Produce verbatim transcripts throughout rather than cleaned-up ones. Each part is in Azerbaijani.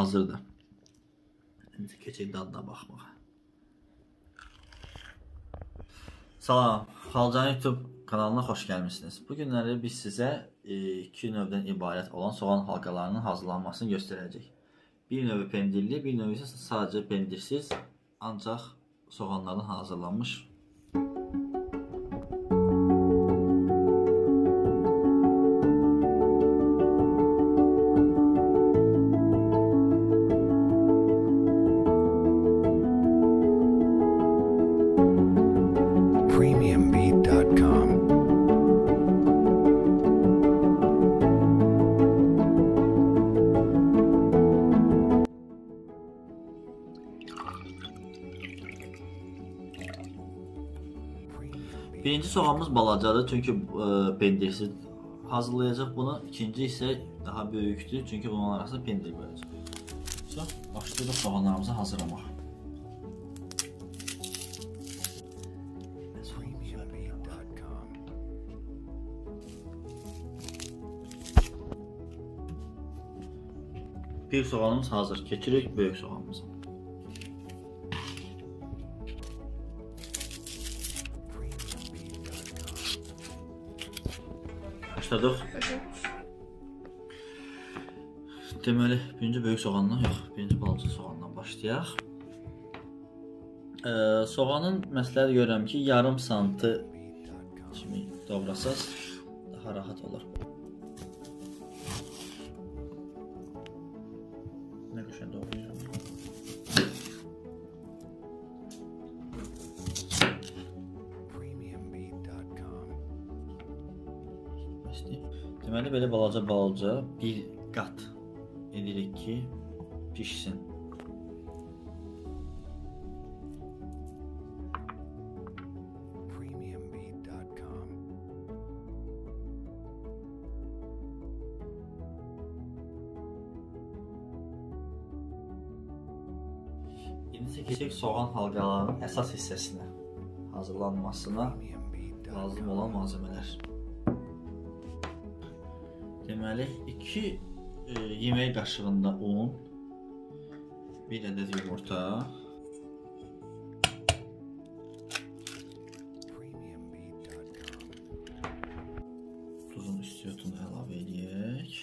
hazırdır. Şimdi keçək dadına baxmağa. Salam, Xalcan YouTube kanalına xoş gəlmişsiniz. Bu günləri biz sizə iki növdən ibarət olan soğan halqalarının hazırlanmasını göstərəcək. Bir növü pendirli, bir növü isə sadəcə pendirsiz, ancaq soğanlardan hazırlanmış. premium beat dot com. Birinci soğanımız balacadır çünkü e, pendirsiz hazırlayacaq bunu. İkinci ise daha böyükdür çünkü bunun arasında pendir koyacaq. Başlayırıq soğanlarımızı hazırlamaq. Bir soğanımız hazır. Keçirik böyük soğanımızı. Başladıq. Deməli, birinci böyük soğandan, yox, birinci balaca soğandan başlayaq. Ee, soğanın məsləhət görürəm ki, yarım santı kimi doğrasaz daha rahat olur. Ne güzel doğrayacağım. premium beat dot com. Deməli, belə balaca balaca bir qat edirik ki, pişsin. premium beat dot com. İndi isə keçək soğan halqalarının əsas hissəsinə, hazırlanmasına lazım olan malzemələr. Deməli, iki e, yemək qaşığında un, bir ədəd yumurta, premium beat dot com. tuzun üstüyotunu əlavə edək.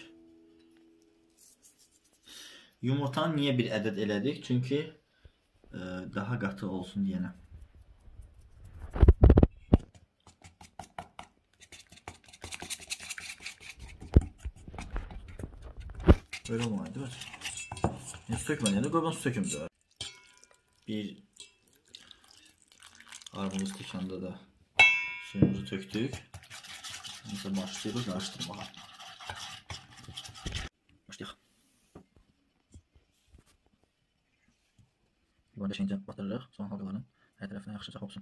Yumurtanı niyə bir ədəd elədik? Çünki e, daha qatı olsun deyənə. Böyle olmalı değil mi? Ne su sökmedi yani koyban su sökümdü. Bir armuduz tikanda da suyumuzu töktük. Neyse başlıyoruz karıştırmaya. Başlayalım. Limonu deşince batırırıq. Soğan halqalarının hər tərəfinə yaxşıca olsun.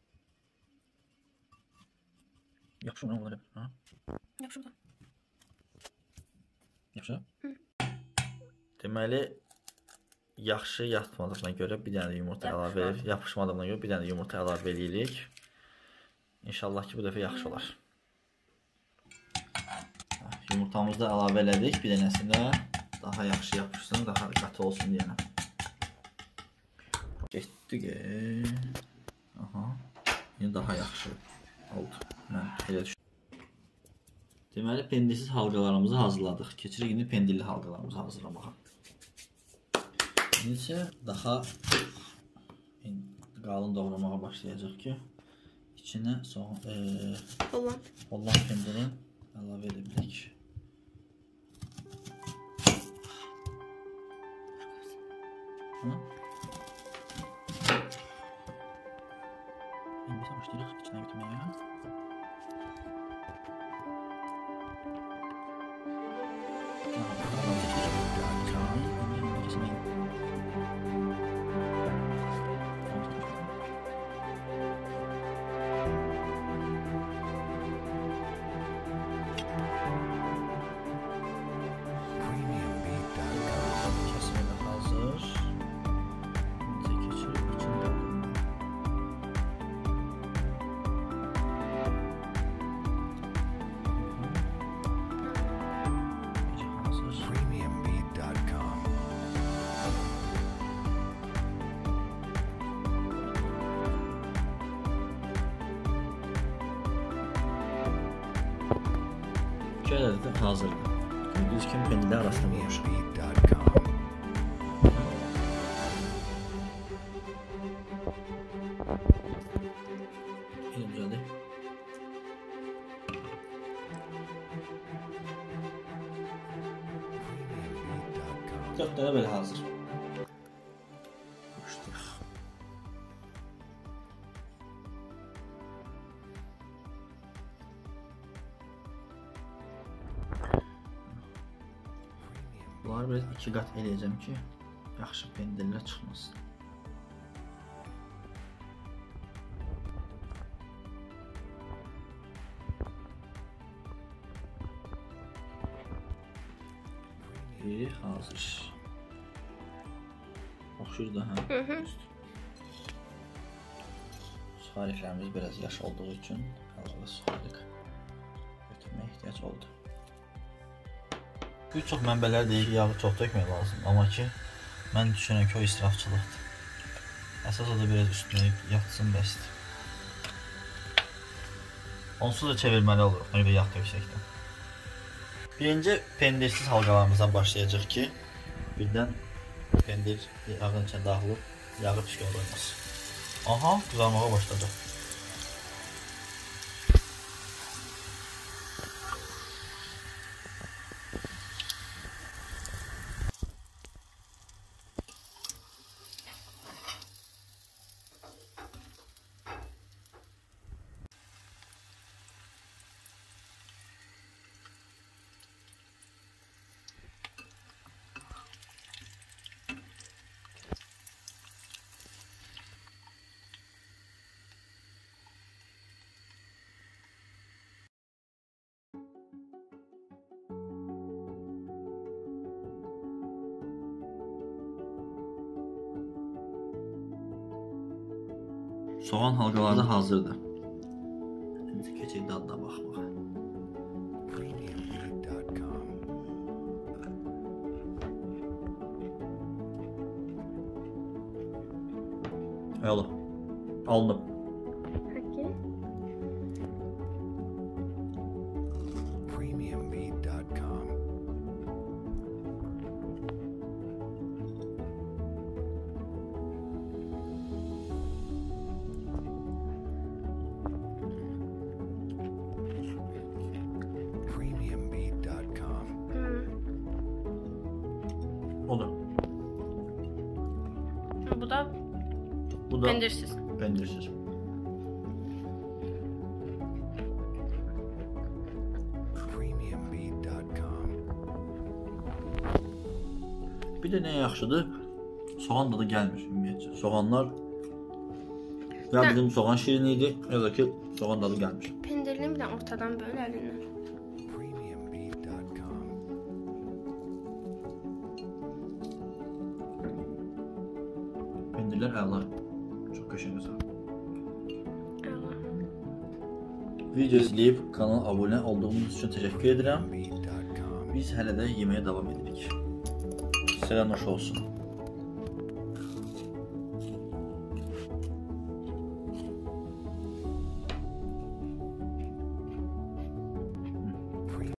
Yapışır mı bunları? Ha? Yapışır da. Yapışır? Hı. Deməli, yaxşı yatmadığına görə bir dənə yumurta əlavə edirik. Yapışmadığına görə bir dənə yumurta əlavə edirik. İnşallah ki, bu dəfə yaxşı olar. Yumurtamızı da əlavə elədik. Bir dənəsində daha yaxşı yapışsın, daha qatı olsun deyənə. Getdik. Aha. Yine daha yaxşı oldu. Mən elə düşündüm. Deməli, pendirsiz halqalarımızı hazırladıq. Keçirik indi pendirli halqalarımızı hazırlamağa. İndi isə daha qalın doğramağa başlayacaq ki, içinə soğan, e, Holland. Holland pendirini əlavə edə bilək. Hı? İndi isə başlayırıq içinə götürməyə. premium beat dot com. Kesimi de hazır. İki ədədi də hazırdır. Gördüyünüz kimi pendillər arasında qoymuşam. premium beat dot com. Yine güzeldir. premium beat dot com. Dörd dənə belə hazır. Başlayaq. Bunları biraz iki qat eləyəcəm ki, yaxşı pendirlər çıxmasın. Biri hazır. Oxşur da, hə? Hı hı. Suxariklərimiz biraz yaş olduğu üçün əlavə suxarik götürməyə ehtiyac oldu. Bir çox mənbələr deyir ki, yağı çox dökmək lazım, amma ki, mən düşünürəm ki, o israfçılıqdır. Əsas o da biraz üstünə yatsın bəsdir. Onsuz da çevirməli oluruq, növbə yağ töksəkdən. Birinci pendirsiz halqalarımızdan başlayacaq ki, birdən pendir yağın içine dağılıb, yağı pişkən olmaz. Aha, qızarmağa başladı. Soğan halqaları da hazırdır. Şimdi keçək dadına baxmağa. premium beat dot com. Yola. Aldım. Peki. premium beat dot com. premium beat dot com. Hı. Olur. Bu da Bu da pendirsiz. pendirsiz. premium beat dot com. Bir də nə yaxşıdır? Soğan dadı gəlmir ümumiyyətcə. Soğanlar ya Hə. bizim soğan şirin idi, ya da ki soğan dadı gəlmir. Pendirini bir de ortadan böyle elinden. premium beat dot com. Pendirlər əla. Çox qəşəng gözəl. Allah. Video izləyib kanala abunə olduğunuz üçün təşəkkür edirəm. beat dot com. Biz hələ də yeməyə davam edirik. Sizə nuş olsun.